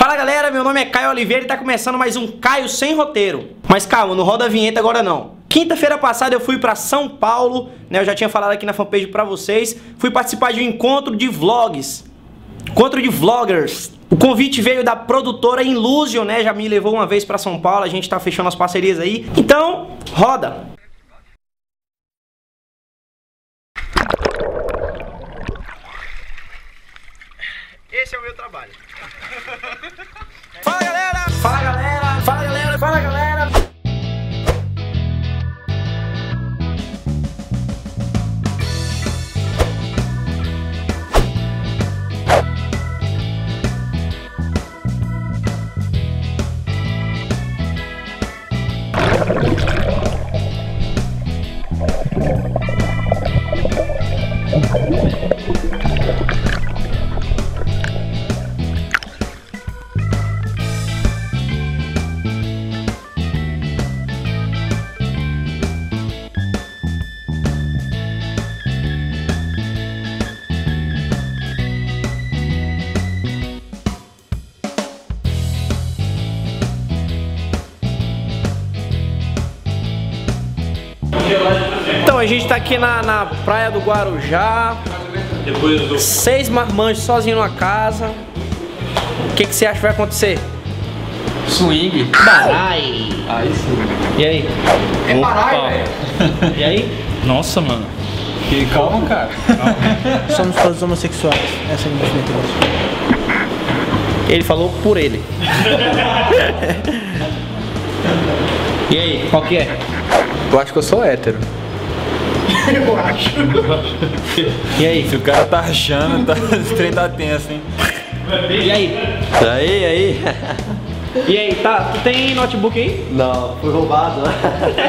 Fala galera, meu nome é Caio Oliveira e tá começando mais um Caio Sem Roteiro. Mas calma, não roda a vinheta agora não. Quinta-feira passada eu fui pra São Paulo, né? Eu já tinha falado aqui na fanpage pra vocês. Fui participar de um encontro de vlogs. Encontro de vloggers. O convite veio da produtora Illusion, né? Já me levou uma vez pra São Paulo, a gente tá fechando as parcerias aí. Então, roda! Esse é o meu trabalho. Fala galera! Fala galera! Fala galera! Fala galera! Então, a gente tá aqui na praia do Guarujá. 6 marmanjos sozinhos na casa. O que você acha que vai acontecer? Swing. Barai. Aí sim. E aí? É barai, velho. E aí? Nossa, mano. Calma, cara. Calma. Somos todos homossexuais. Essa é a minha definição. Ele falou por ele. E aí, qual que é? Eu acho que eu sou hétero. Eu acho. E aí? Se o cara tá achando, esse trem tá tenso, hein? E aí? Aí. E aí, tá? Tu tem notebook aí? Não, foi roubado, né?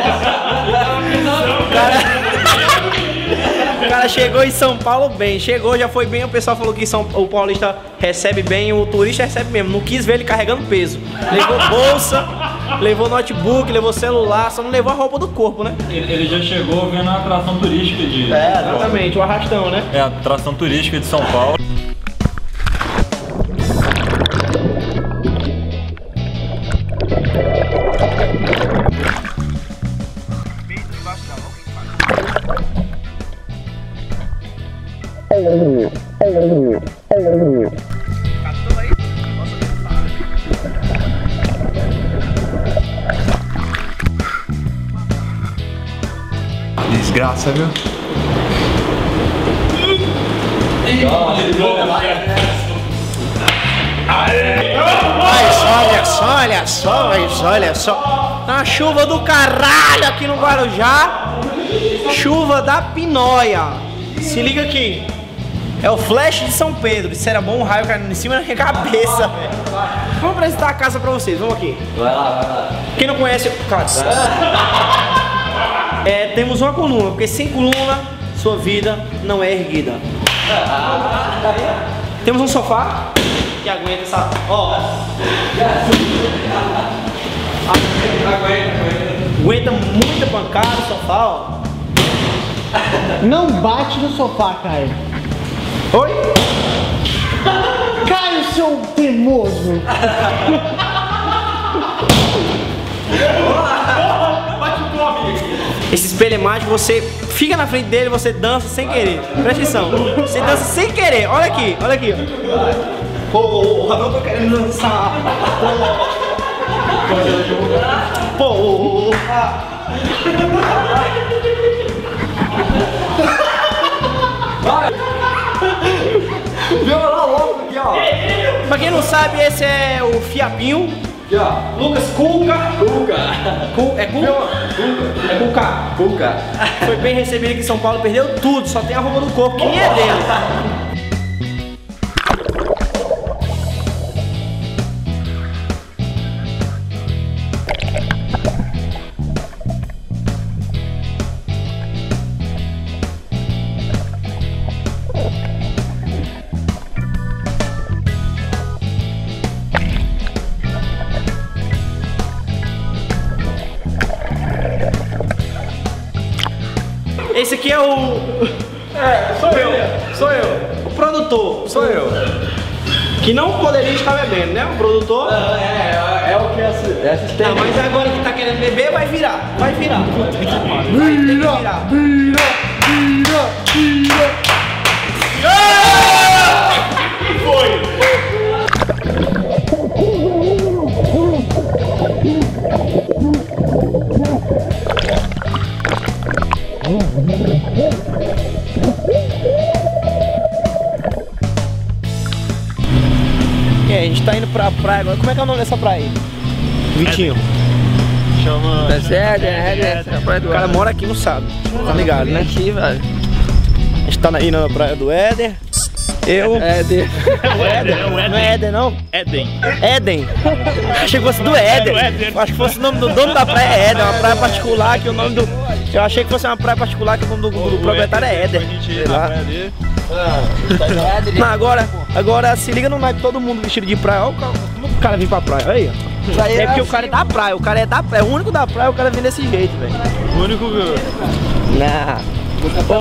O cara chegou em São Paulo bem, chegou, já foi bem, o pessoal falou que o paulista recebe bem, o turista recebe mesmo, não quis ver ele carregando peso. Levou bolsa, levou notebook, levou celular, só não levou a roupa do corpo, né? Ele já chegou vendo a atração turística de... É, exatamente, o arrastão, né? É, a atração turística de São Paulo. Desgraça, viu? Mas olha só. Tá uma chuva do caralho aqui no Guarujá. Chuva da pinóia. Se liga aqui. É o flash de São Pedro. Isso era bom, um raio caindo em cima da minha cabeça. Vamos apresentar a casa pra vocês, vamos aqui. Vai lá. Quem não conhece, cara, temos uma coluna, porque sem coluna, sua vida não é erguida. Temos um sofá que aguenta essa... Ó. Aguenta muita pancada o sofá, ó. Não bate no sofá, Caio. Oi? Caio, seu teimoso. Esse espelho é mágico, você fica na frente dele, você dança sem querer. Presta atenção. Você dança sem querer. Olha aqui, ó. Pô, eu não tô querendo dançar. Pô. Violão logo aqui, ó. Pra quem não sabe, esse é o Fiapinho. Aqui, ó. Lucas Cuca. É Cuca. Foi bem recebido aqui em São Paulo, perdeu tudo, só tem a roupa do corpo que nem é dele. Esse aqui é o... Sou eu. O produtor. Sou eu. Que não poderia estar bebendo, né? O produtor. É o que é assistente. Não, mas agora que tá querendo beber, vai virar. Vai virar. Vai ter que virar. E aí, a gente tá indo pra praia agora. Como é que é o nome dessa praia aí? Vitinho. Chama. O cara mora aqui, não sabe. Tá ligado, né? Aqui, velho. A gente tá indo na praia do Éder. Eu. Éder. O Éder. Não é Éder, não? Éden. Éden. Achei que fosse do Éder. Eu acho que fosse o nome do dono da praia é Éder. É uma praia particular que o nome do. Eu achei que fosse uma praia particular que o nome do proprietário é Éder. Sei lá. Não, agora se liga no naipe, todo mundo vestido de praia. Olha como o cara vem pra praia. Aí, ó. É porque o cara é da praia. O cara é da praia. É o único da praia. O cara vem desse jeito, velho. O único. Não.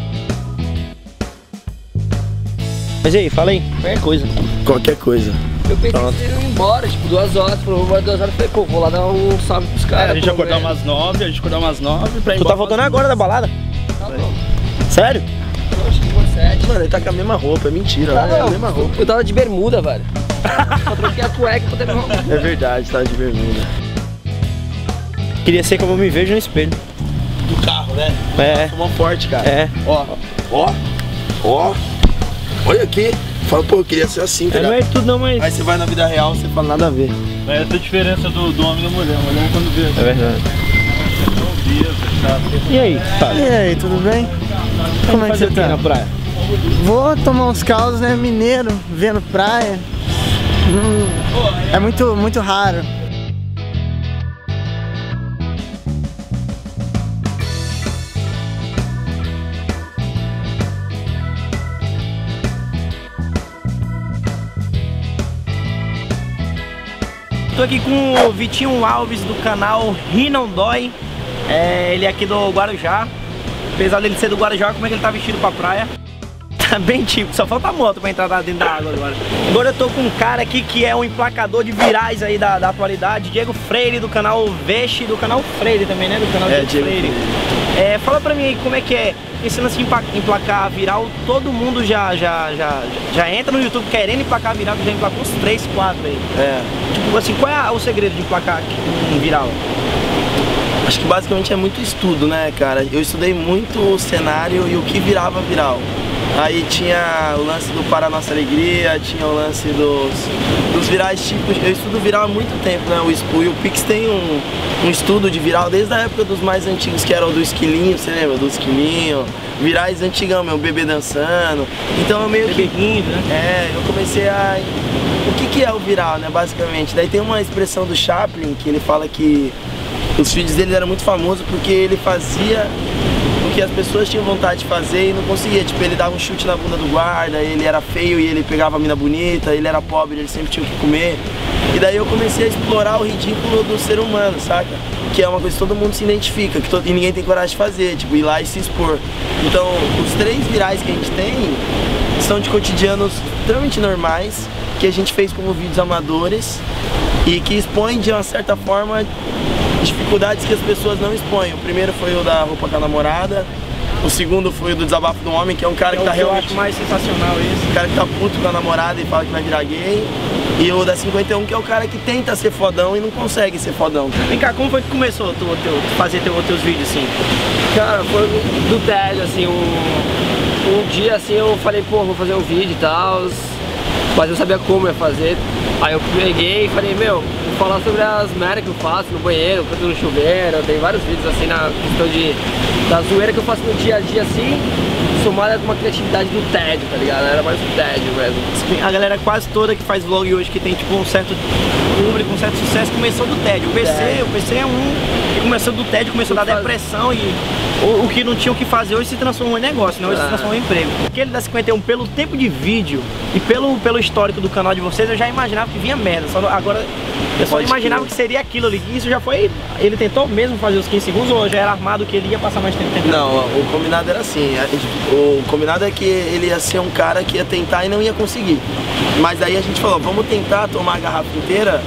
Mas e aí, fala aí. Qualquer coisa. Qualquer coisa. Eu pensei que vocês iam embora, tipo, 2 horas, por 2 horas, eu falei, pô, vou lá dar um salve pros caras. A gente acordar umas 9, a gente acordar umas 9 pra ir Tu tá voltando agora da balada? Tá bom. Sério? Eu acho que por 7. Mano, ele tá com a mesma roupa, é mentira, né? É a mesma roupa. Eu tava de bermuda, velho. Só troquei a cueca pra ter meu... É verdade, tá de bermuda. Queria ser como eu me vejo no espelho. Do carro, né? É. Fumou forte, cara. É. Ó. Olha aqui. Fala, pô, eu queria ser assim, tá Não ligado? é tudo não, mas... Aí você vai na vida real, você fala nada a ver. Mas essa é a diferença do homem e da mulher. A mulher quando vê. É verdade. Não via, você E aí, tá? E aí, tudo bem? Como é que você tá? na praia? Vou tomar uns caldos, né? Mineiro, vendo praia. É muito raro. Tô aqui com o Vitinho Alves do canal Ri Não Dói. Ele é aqui do Guarujá. Apesar dele ser do Guarujá, como é que ele tá vestido pra praia? Tá bem tipo, só falta a moto pra entrar dentro da água agora. Agora eu tô com um cara aqui que é um emplacador de virais aí da atualidade, Diego Freire do canal Veche, do canal Freire também, né? Do canal Diego Freire. Fala pra mim aí como é que é esse lance de emplacar viral. Todo mundo já entra no YouTube querendo emplacar viral, que já emplacou uns 3, 4 aí. Tipo assim, qual é o segredo de emplacar um viral? Acho que basicamente é muito estudo, né, cara? Eu estudei muito o cenário e o que virava viral. Aí tinha o lance do Para Nossa Alegria, tinha o lance dos virais tipos. Eu estudo viral há muito tempo, né? O Pix tem um estudo de viral desde a época dos mais antigos, que era o do Esquilinho, você lembra? Do Esquilinho. Virais antigão, meu bebê dançando. Então eu meio que... rindo, né? eu comecei a... O que é o viral, né, basicamente? Daí tem uma expressão do Chaplin que ele fala que os vídeos dele eram muito famosos porque ele fazia o que as pessoas tinham vontade de fazer e não conseguia. Tipo, ele dava um chute na bunda do guarda, ele era feio e ele pegava a mina bonita, ele era pobre, ele sempre tinha o que comer. E daí eu comecei a explorar o ridículo do ser humano, saca? Que é uma coisa que todo mundo se identifica, e ninguém tem coragem de fazer, tipo, ir lá e se expor. Então, os 3 virais que a gente tem são de cotidianos extremamente normais, que a gente fez como vídeos amadores e que expõem de uma certa forma dificuldades que as pessoas não expõem. O primeiro foi o da roupa com a namorada, o segundo foi o do desabafo do homem, que é um cara que tá realmente... Eu acho mais sensacional esse. O cara que tá puto com a namorada e fala que vai virar gay. E o da 51, que é o cara que tenta ser fodão e não consegue ser fodão. Vem cá, como foi que começou fazer teus vídeos assim? Cara, foi do tédio, assim, um dia assim eu falei, pô, vou fazer um vídeo e tal, mas eu sabia como ia fazer. Aí eu peguei e falei, meu, vou falar sobre as merdas que eu faço no banheiro, canto no chuveiro, tem vários vídeos assim na questão da zoeira que eu faço no dia a dia assim, somada com uma criatividade do tédio, tá ligado? Era mais um tédio mesmo. A galera quase toda que faz vlog hoje, que tem tipo um certo público, um certo sucesso, começou do tédio. O PC é um que começou do tédio, começou da depressão e o que não tinha o que fazer hoje se transformou em negócio, né? Hoje se transformou em emprego. Aquele da 51, pelo tempo de vídeo e pelo pelo histórico do canal de vocês, eu já imaginava que vinha merda. Agora, eu só imaginava que seria aquilo ali. Isso já foi... Ele tentou mesmo fazer os 15 segundos ou já era armado que ele ia passar mais tempo tentando? Não, o combinado era assim. O combinado é que ele ia ser um cara que ia tentar e não ia conseguir. Mas aí a gente falou, vamos tentar tomar a garrafa inteira,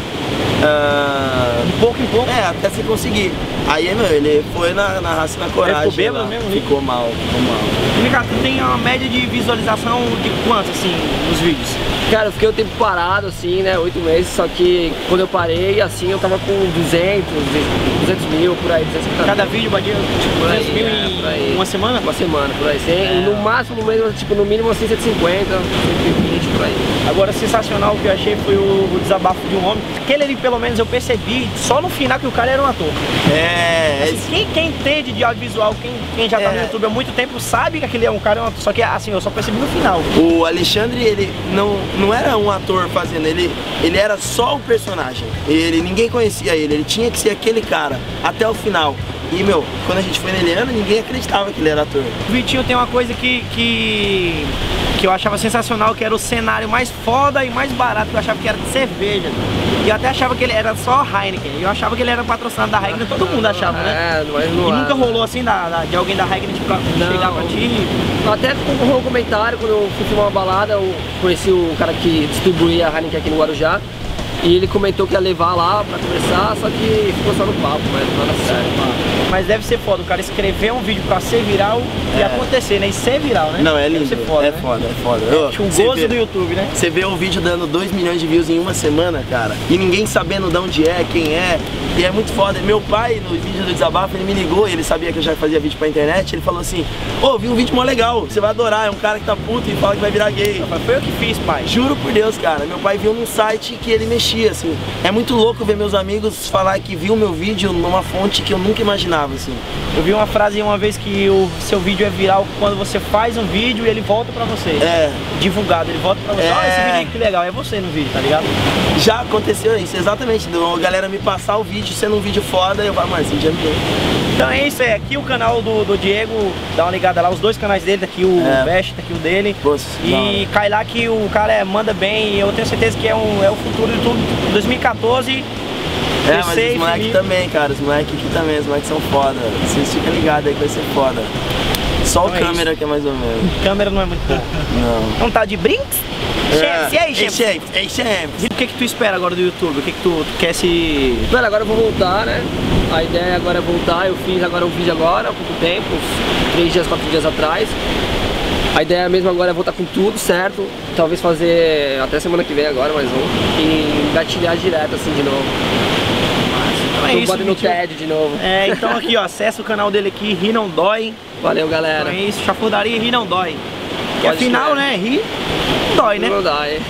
de pouco em pouco. até se conseguir. Aí, meu, ele foi na raça e na coragem. Ele ficou bêbado mesmo? Ficou mal. Ricardo, tu tem uma média de visualização de quanto, assim, nos vídeos? Cara, eu fiquei um tempo parado, assim, né, 8 meses, só que quando eu parei, assim, eu tava com 200 mil, por aí, 250 Cada mil. vídeo batia tipo, 200 mil em uma semana? Uma semana, por aí. No máximo, mesmo, tipo, no mínimo, assim, 150, 120, por aí. Agora, sensacional o que eu achei foi o desabafo de um homem. Aquele ali, pelo menos, eu percebi só no final que o cara era um ator. Assim, quem entende de audiovisual, quem já tá no YouTube há muito tempo, sabe que aquele é um cara, só que assim, eu só percebi no final. O Alexandre, ele não era um ator fazendo, ele era só o personagem. Ninguém conhecia ele tinha que ser aquele cara, até o final. E, meu, quando a gente foi na Eliana, ninguém acreditava que ele era ator. O Vitinho tem uma coisa que eu achava sensacional, que era o cenário mais foda e mais barato, que eu achava que era de cerveja. E eu até achava que ele era só Heineken. Eu achava que ele era patrocinado da Heineken, todo mundo achava, né? Mas não e nunca rolou assim de alguém da Heineken tipo, chegar pra ti? Até rolou um comentário, quando eu fui filmar uma balada, eu conheci o cara que distribuía a Heineken aqui no Guarujá. E ele comentou que ia levar lá pra conversar, só que ficou só no papo, mas não era sério. Mas deve ser foda, o cara escrever um vídeo pra ser viral e acontecer, né? E ser viral, né? Não, é lindo, deve ser foda, é né? foda. Um gozo do YouTube, né? Você vê um vídeo dando 2 milhões de views em uma semana, cara, e ninguém sabendo de onde é, quem é, e é muito foda. Meu pai, no vídeo do desabafo, ele me ligou, ele sabia que eu já fazia vídeo pra internet, ele falou assim, vi um vídeo mó legal, você vai adorar, é um cara que tá puto e fala que vai virar gay. Foi eu que fiz, pai. Juro por Deus, cara, meu pai viu num site que ele mexia, assim. É muito louco ver meus amigos falar que viu meu vídeo numa fonte que eu nunca imaginava, assim. Eu vi uma frase uma vez que o seu vídeo é viral quando você faz um vídeo e ele volta pra você. Divulgado, ele volta pra você. Olha esse vídeo aí, que legal, é você no vídeo, tá ligado? Já aconteceu isso, exatamente. A galera me passar o vídeo sendo um vídeo foda, eu falo, mas esse vídeo é meu. Então é isso, aqui o canal do Diego, dá uma ligada lá, os dois canais dele, tá aqui o Best, tá aqui o dele. E cai lá que o cara manda bem e eu tenho certeza que é o futuro do YouTube 2014. Mas os moleques também, cara, os moleques aqui também, os moleques são foda. Vocês ficam ligados aí que vai ser foda. Só o câmera que é mais ou menos. Câmera não é muito bom. Não tá de brinks? O que tu espera agora do YouTube? O que tu quer se... Mano, agora eu vou voltar, né? A ideia agora é voltar, eu fiz agora um vídeo agora, há pouco tempo, uns 3 dias, 4 dias atrás. A ideia mesmo agora é voltar com tudo, certo? Talvez fazer até semana que vem agora mais um. E engatilhar direto assim de novo. Então é isso, no TED de novo. Então aqui ó, acessa o canal dele aqui, Ri Não Dói. Valeu, galera. Então é isso, chafurdaria e Ri Não Dói. Que afinal, né, ri não dói, né? Não dói.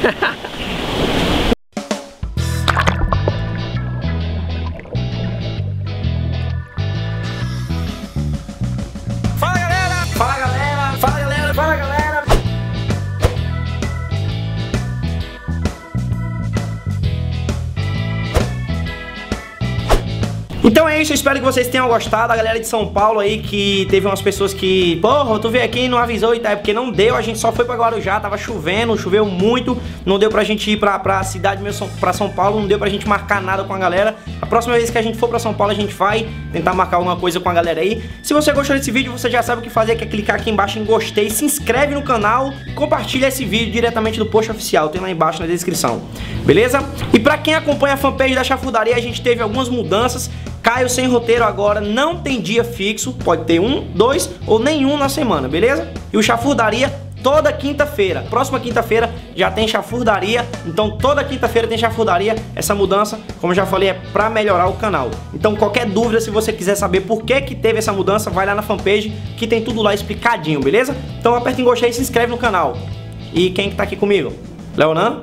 Então é isso, eu espero que vocês tenham gostado. A galera de São Paulo aí, que teve umas pessoas que, porra, tu veio aqui e não avisou e tal, é porque não deu, a gente só foi pra Guarujá, tava chovendo, choveu muito, não deu pra gente ir pra cidade mesmo, pra São Paulo, não deu pra gente marcar nada com a galera. A próxima vez que a gente for pra São Paulo, a gente vai tentar marcar alguma coisa com a galera aí. Se você gostou desse vídeo, você já sabe o que fazer, que é clicar aqui embaixo em gostei, se inscreve no canal e compartilha esse vídeo diretamente do post oficial, tem lá embaixo na descrição, beleza? E pra quem acompanha a fanpage da Chafurdaria, a gente teve algumas mudanças. Caio Sem Roteiro agora não tem dia fixo, pode ter 1, 2 ou nenhum na semana, beleza? E o Chafurdaria toda quinta-feira. Próxima quinta-feira já tem Chafurdaria, então toda quinta-feira tem Chafurdaria. Essa mudança, como eu já falei, é pra melhorar o canal. Então qualquer dúvida, se você quiser saber por que teve essa mudança, vai lá na fanpage que tem tudo lá explicadinho, beleza? Então aperta em gostei e se inscreve no canal. E quem que tá aqui comigo? Leonan?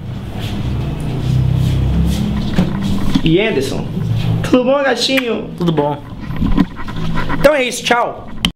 E Anderson? Tudo bom, gatinho? Tudo bom. Então é isso, tchau!